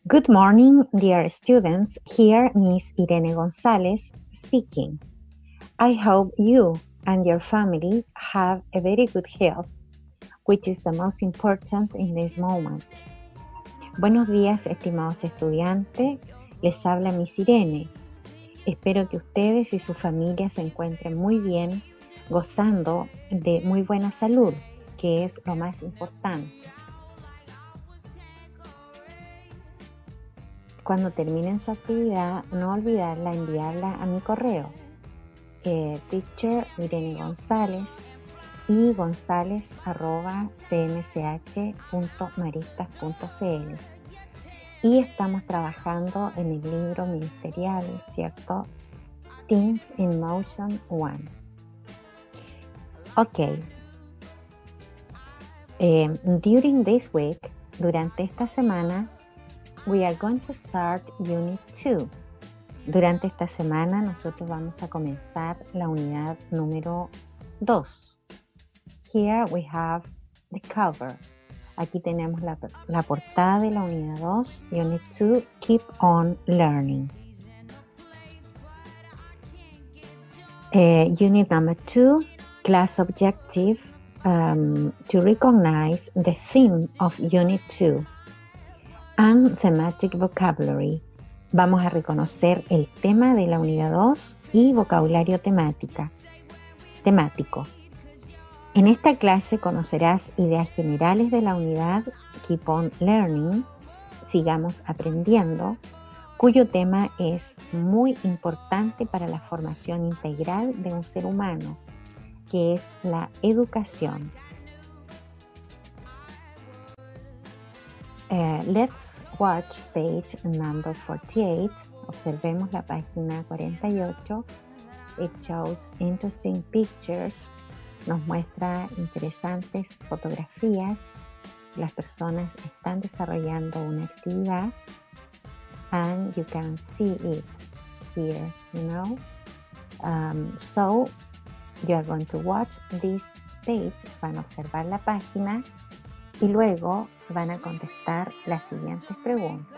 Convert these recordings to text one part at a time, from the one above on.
Good morning, dear students. Here, Miss Irene González speaking. I hope you and your family have a very good health, which is the most important in this moment. Buenos días, estimados estudiantes. Les habla Miss Irene. Espero que ustedes y su familia se encuentren muy bien, gozando de muy buena salud, que es lo más importante. Cuando terminen su actividad, no olvidarla enviarla a mi correo, teacher Irene González y gonzalez@cmch.maristas.cl. Y estamos trabajando en el libro ministerial, ¿cierto? Things in Motion 1. Ok. During this week, durante esta semana, we are going to start Unit 2. Durante esta semana nosotros vamos a comenzar la unidad número 2. Here we have the cover. Aquí tenemos la portada de la unidad 2, Unit 2, Keep on Learning. Unit number 2, class objective, to recognize the theme of Unit 2. And thematic vocabulary. Vamos a reconocer el tema de la unidad 2 y vocabulario temático. En esta clase conocerás ideas generales de la unidad Keep on Learning, sigamos aprendiendo, cuyo tema es muy importante para la formación integral de un ser humano, que es la educación. Let's watch page number 48. Observemos la página 48. It shows interesting pictures. Nos muestra interesantes fotografías. Las personas están desarrollando una actividad. And you can see it here, you know. So, you are going to watch this page. Van a observar la página. Y luego van a contestar las siguientes preguntas.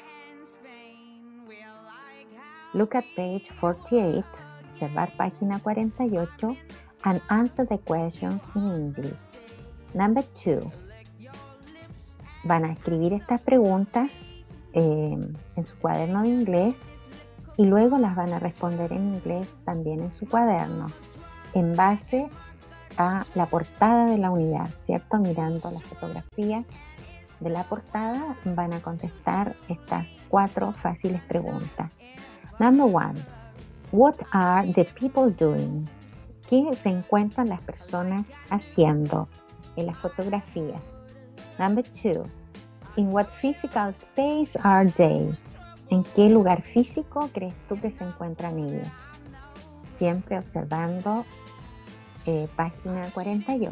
Look at page 48, observar página 48, and answer the questions in English. Number 2. Van a escribir estas preguntas en su cuaderno de inglés y luego las van a responder en inglés también en su cuaderno, en base a la portada de la unidad, ¿cierto? Mirando las fotografías de la portada van a contestar estas 4 fáciles preguntas. Number 1. What are the people doing? ¿Qué se encuentran las personas haciendo en las fotografías? Number 2. In what physical space are they? ¿En qué lugar físico crees tú que se encuentran ellos? Siempre observando página 48.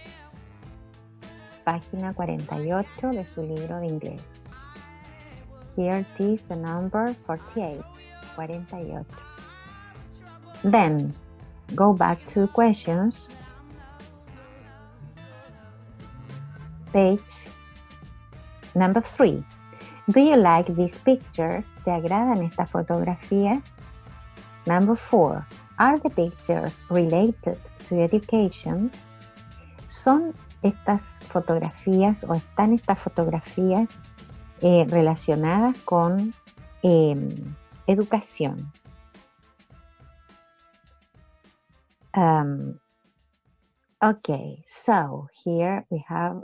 Página 48 de su libro de inglés. Here it is the number 48. 48. Then, go back to questions. Page number 3. Do you like these pictures? ¿Te agradan estas fotografías? Number 4. Are the pictures related to education? ¿Son estas fotografías o están estas fotografías relacionadas con educación? Okay, so here we have,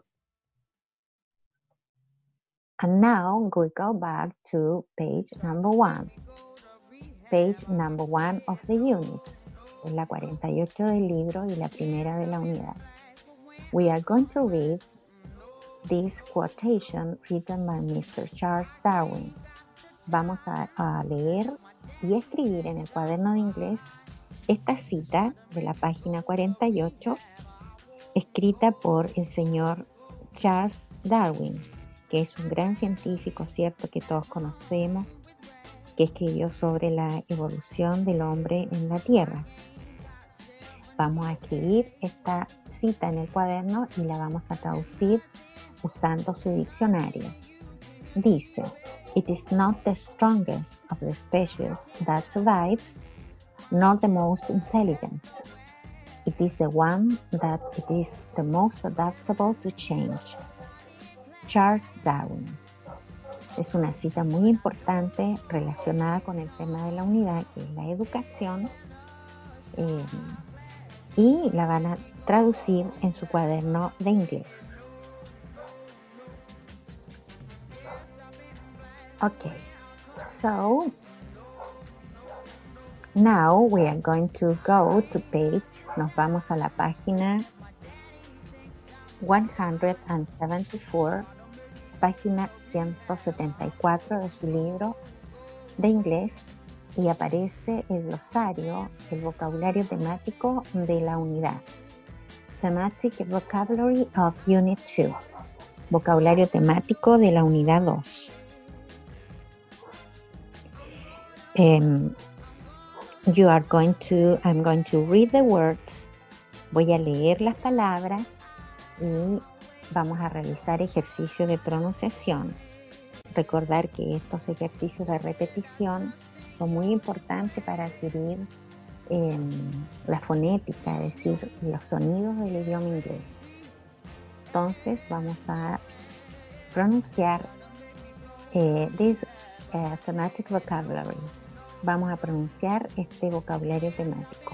and now we go back to page number 1. Page number 1 of the unit. Es la 48 del libro y la primera de la unidad. We are going to read this quotation written by Mr. Charles Darwin. Vamos a leer y escribir en el cuaderno de inglés esta cita de la página 48, escrita por el señor Charles Darwin, que es un gran científico, ¿cierto?, que todos conocemos, que escribió sobre la evolución del hombre en la Tierra. Vamos a escribir esta cita en el cuaderno y la vamos a traducir usando su diccionario. Dice, It is not the strongest of the species that survives, nor the most intelligent. It is the one that it is the most adaptable to change. Charles Darwin. Es una cita muy importante relacionada con el tema de la unidad, que es la educación, y la van a traducir en su cuaderno de inglés. Okay, so now we are going to go to page, nos vamos a la página 174, página 174 de su libro de inglés, y aparece el glosario, el vocabulario temático de la unidad. Thematic Vocabulary of Unit 2. Vocabulario temático de la unidad 2. I'm going to read the words. Voy a leer las palabras y vamos a realizar ejercicios de pronunciación. Recordar que estos ejercicios de repetición son muy importantes para adquirir la fonética, es decir, los sonidos del idioma inglés. Entonces vamos a pronunciar this thematic vocabulary. Vamos a pronunciar este vocabulario temático.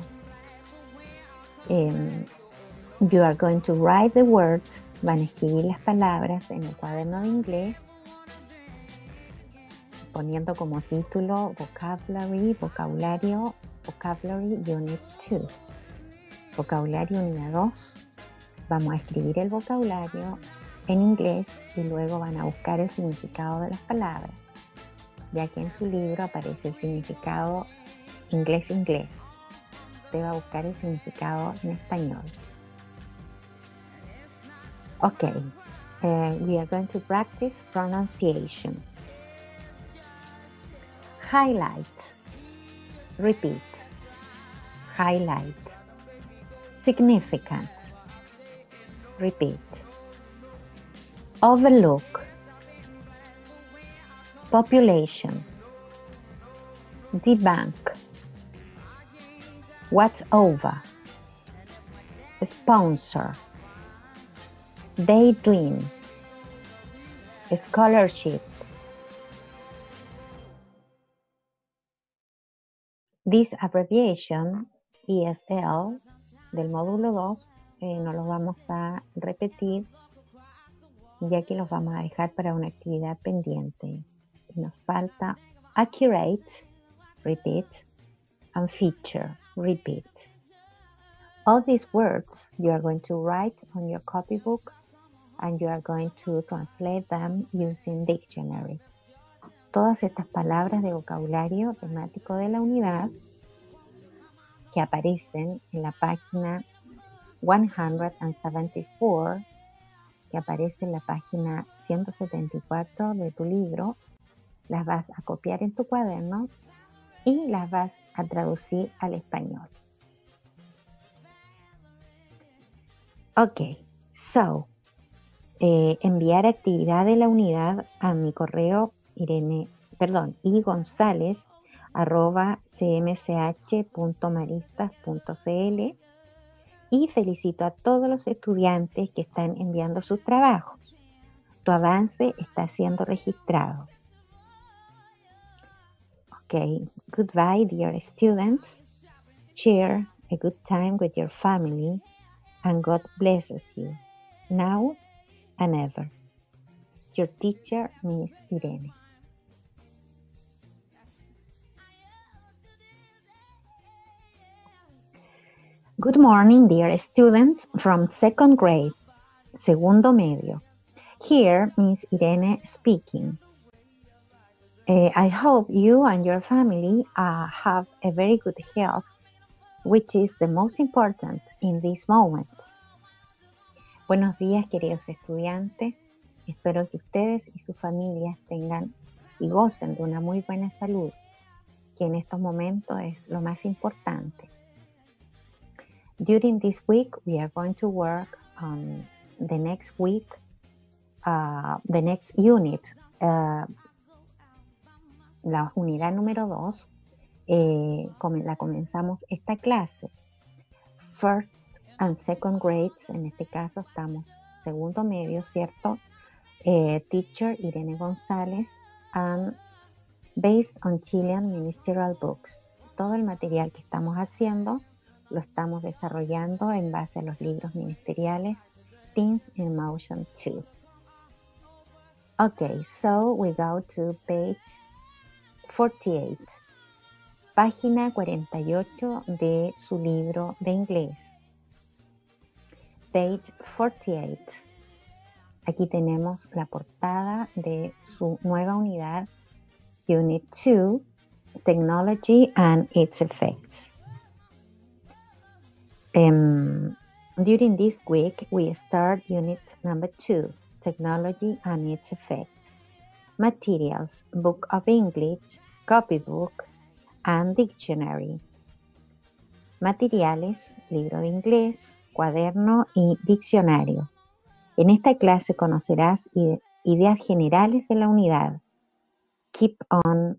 You are going to write the words. Van a escribir las palabras en el cuaderno de inglés, poniendo como título Vocabulary Unit 2. Vocabulario unidad 2. Vamos a escribir el vocabulario en inglés y luego van a buscar el significado de las palabras, ya que en su libro aparece el significado inglés-inglés. Usted va a buscar el significado en español. Okay, we are going to practice pronunciation. Highlight. Repeat. Highlight. Significant. Repeat. Overlook. Population. Debunk. What's over. Sponsor. Daydream. Scholarship. This abbreviation, ESL, del módulo 2, no los vamos a repetir, ya que los vamos a dejar para una actividad pendiente. Nos falta accurate, repeat, and feature, repeat. All these words you are going to write on your copybook, and you are going to translate them using dictionary. Todas estas palabras de vocabulario temático de la unidad que aparecen en la página 174, que aparece en la página 174 de tu libro, las vas a copiar en tu cuaderno y las vas a traducir al español. Ok, so, enviar actividad de la unidad a mi correo igonzalez@cmch.maristas.cl, y felicito a todos los estudiantes que están enviando sus trabajos. Tu avance está siendo registrado. Okay, goodbye dear students. Share a good time with your family and God blesses you, now and ever. Your teacher, Miss Irene. Good morning, dear students from second grade, segundo medio. Here, Miss Irene speaking. I hope you and your family have a very good health, which is the most important in these moments. Buenos días, queridos estudiantes. Espero que ustedes y sus familias tengan y gocen de una muy buena salud, que en estos momentos es lo más importante. During this week, we are going to work on the next week, the next unit, la unidad número 2, la comenzamos esta clase. First and second grades, en este caso estamos segundo medio, ¿cierto? Teacher Irene González, and based on Chilean ministerial books. Todo el material que estamos haciendo lo estamos desarrollando en base a los libros ministeriales Teens in Motion 2. Okay, so we go to page 48, página 48 de su libro de inglés. Page 48. Aquí tenemos la portada de su nueva unidad, Unit 2, Technology and its Effects. During this week, we start Unit number 2, Technology and its Effects. Materials, Book of English, Copybook, and Dictionary. Materiales, libro de inglés, cuaderno y diccionario. En esta clase conocerás ideas generales de la unidad. Keep on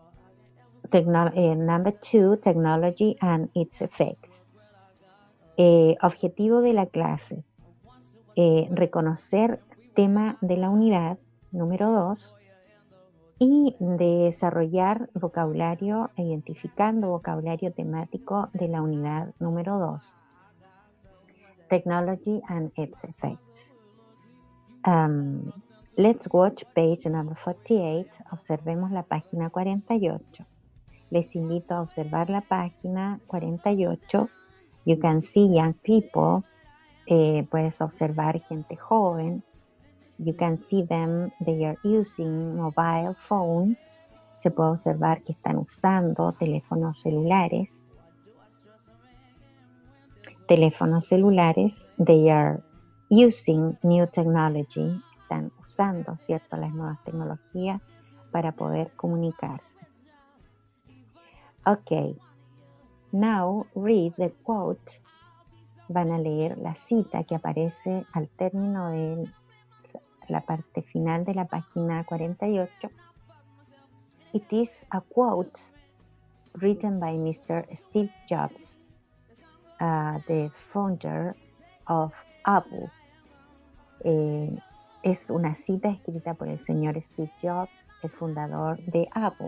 number 2, Technology and its Effects. Objetivo de la clase. Reconocer tema de la unidad número 2 y desarrollar vocabulario, identificando vocabulario temático de la unidad número 2. Technology and its Effects. Let's watch page number 48. Observemos la página 48. Les invito a observar la página 48. You can see young people. Puedes observar gente joven. You can see them, they are using mobile phone. Se puede observar que están usando teléfonos celulares. They are using new technology. Están usando, ¿cierto?, las nuevas tecnologías para poder comunicarse. Ok. Now read the quote. Van a leer la cita que aparece al término de la parte final de la página 48. It is a quote written by Mr. Steve Jobs, the founder of Apple. Es una cita escrita por el señor Steve Jobs, el fundador de Apple.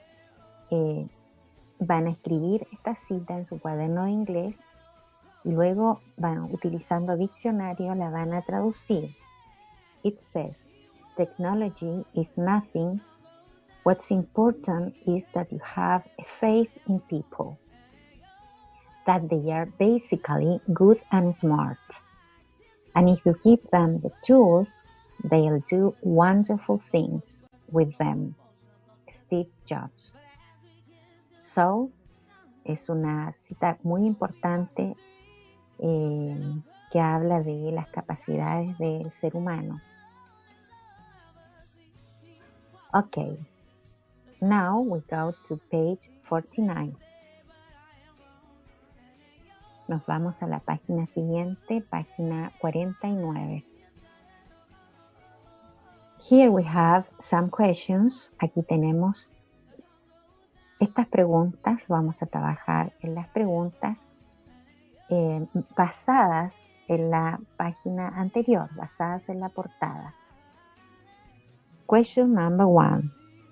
Van a escribir esta cita en su cuaderno de inglés y luego utilizando diccionario la van a traducir. It says, technology is nothing. What's important is that you have a faith in people, that they are basically good and smart. And if you give them the tools, they'll do wonderful things with them. Steve Jobs. So, es una cita muy importante que habla de las capacidades del ser humano. Okay, now we go to page 49. Nos vamos a la página siguiente, página 49. Here we have some questions. Aquí tenemos estas preguntas. Vamos a trabajar en las preguntas basadas en la página anterior, basadas en la portada. Question number 1.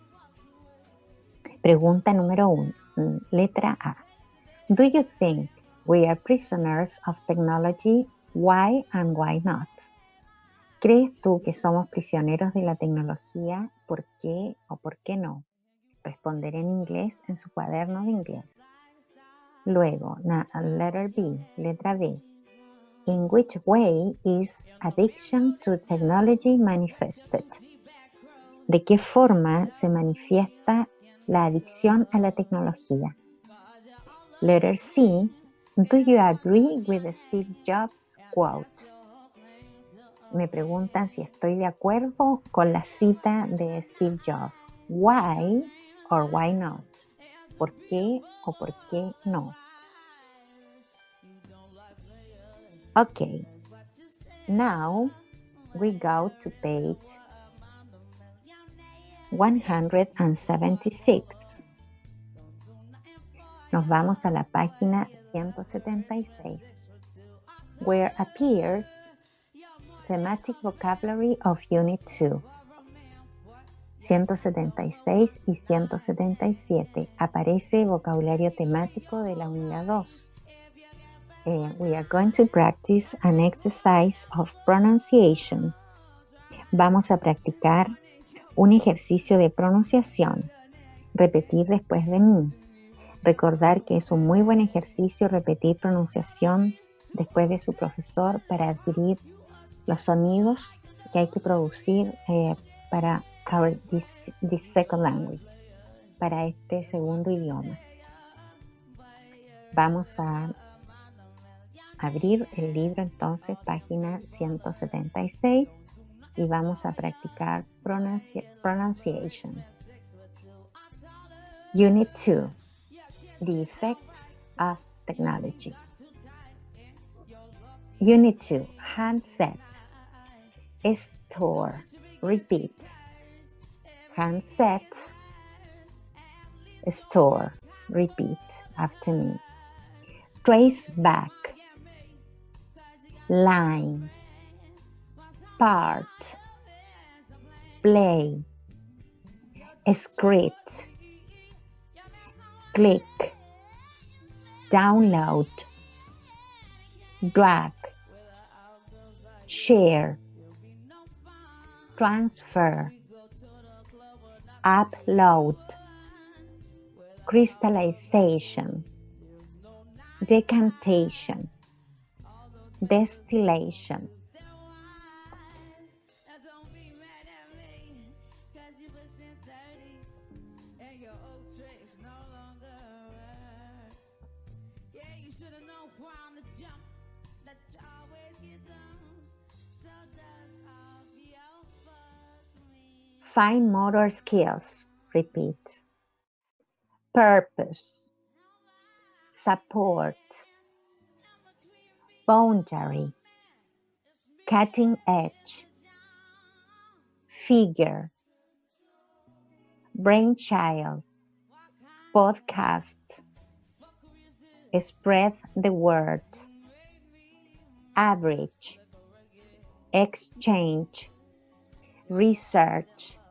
Pregunta número 1. Letra A. Do you think we are prisoners of technology? Why and why not? ¿Crees tú que somos prisioneros de la tecnología? ¿Por qué o por qué no? Responder en inglés en su cuaderno de inglés. Luego, letter B, letra B. In which way is addiction to technology manifested? ¿De qué forma se manifiesta la adicción a la tecnología? Letter C. Do you agree with Steve Jobs' quote? Me preguntan si estoy de acuerdo con la cita de Steve Jobs. Why or why not? ¿Por qué o por qué no? Okay. Now we go to page 176. Nos vamos a la página 176, where appears thematic vocabulary of Unit 2. 176 y 177 aparece vocabulario temático de la unidad 2. We are going to practice an exercise of pronunciation. Vamos a practicar un ejercicio de pronunciación. Repetir después de mí. Recordar que es un muy buen ejercicio repetir pronunciación después de su profesor para adquirir los sonidos que hay que producir para this second language, para este segundo idioma. Vamos a abrir el libro entonces, página 176, y vamos a practicar pronunciation. Unit 2, the effects of technology. Unit 2, handset, store, repeat. Handset, store, repeat after me. Trace back, line, part, play, script, click, download, drag, share, transfer, upload, crystallization, decantation, distillation. Fine motor skills, repeat. Purpose, support, boundary, cutting edge, figure, brainchild, podcast, spread the word, average, exchange, research.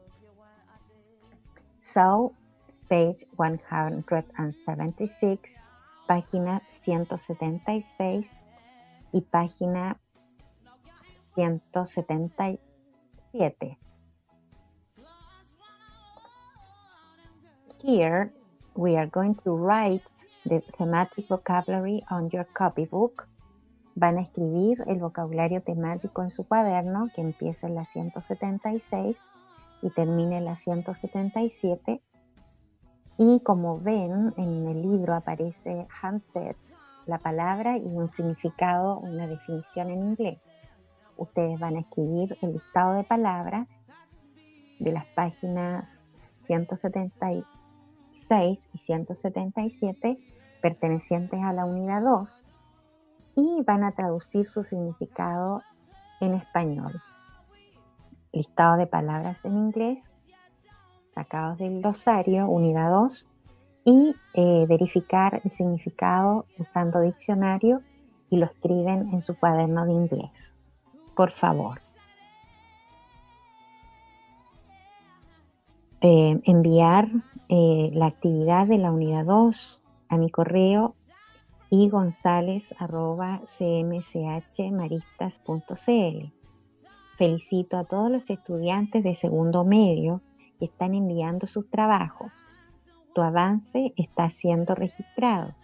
So, page 176, página 176 y página 177. Here, we are going to write the thematic vocabulary on your copybook. Van a escribir el vocabulario temático en su cuaderno, que empieza en la 176 y termina en la 177. Y como ven, en el libro aparece handset, la palabra y un significado, una definición en inglés. Ustedes van a escribir el listado de palabras de las páginas 176 y 177 pertenecientes a la unidad 2 y van a traducir su significado en español. Listado de palabras en inglés, sacados del glosario, unidad 2, y verificar el significado usando diccionario y lo escriben en su cuaderno de inglés. Por favor. Enviar la actividad de la unidad 2 a mi correo igonzalez@cmchmaristas.cl. Felicito a todos los estudiantes de segundo medio que están enviando sus trabajos. Tu avance está siendo registrado.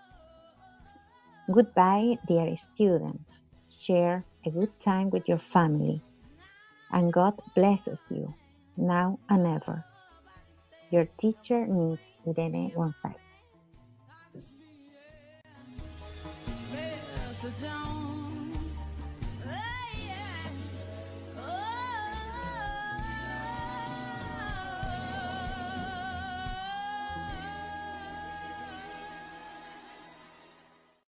Goodbye, dear students. Share a good time with your family. And God blesses you, now and ever. Your teacher, Miss Irene González.